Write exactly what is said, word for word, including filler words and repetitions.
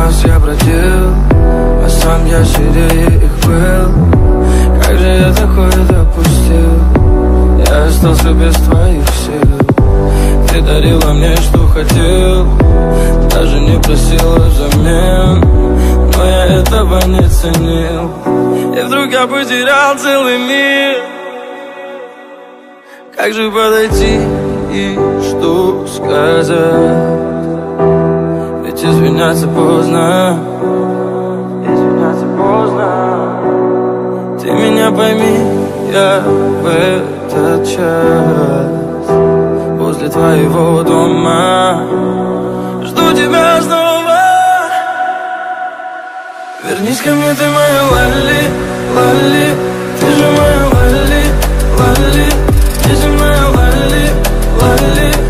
нас я бродил, а сам я среди их был. Как же я такое допустил? Я остался без твоих сил. Ты дарила мне, что хотел, даже не просила взамен, но я этого не ценил. И вдруг я потерял целый мир. Как же подойти и что сказать? Ведь извиняться поздно, извиняться поздно. Ты меня пойми, я в этот час возле твоего дома жду тебя снова. Вернись ко мне, ты моя лали, лали. Ты же моя лали, лали. Ты же моя лали, лали.